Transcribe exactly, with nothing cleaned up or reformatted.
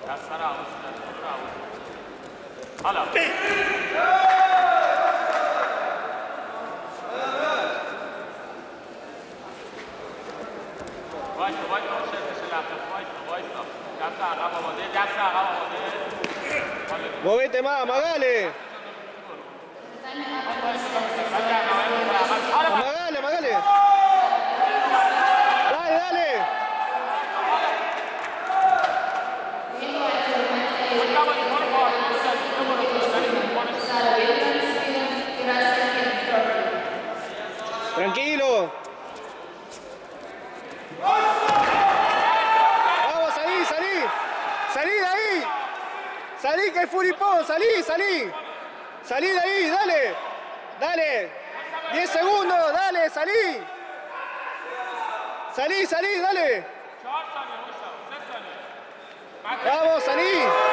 Hala. وایسا وایسا شرکش لحظه وایسا وایسا دست عقب آماده دست عقب آماده Movete más, Magale. Magale, Magale. Dale, dale. Tranquilo. Vamos, salí, salí. Salí de ahí. Salí que es Furipón, salí, salí. Salí de ahí, dale. Dale. diez segundos, dale, salí. Salí, salí, dale. Vamos, salí.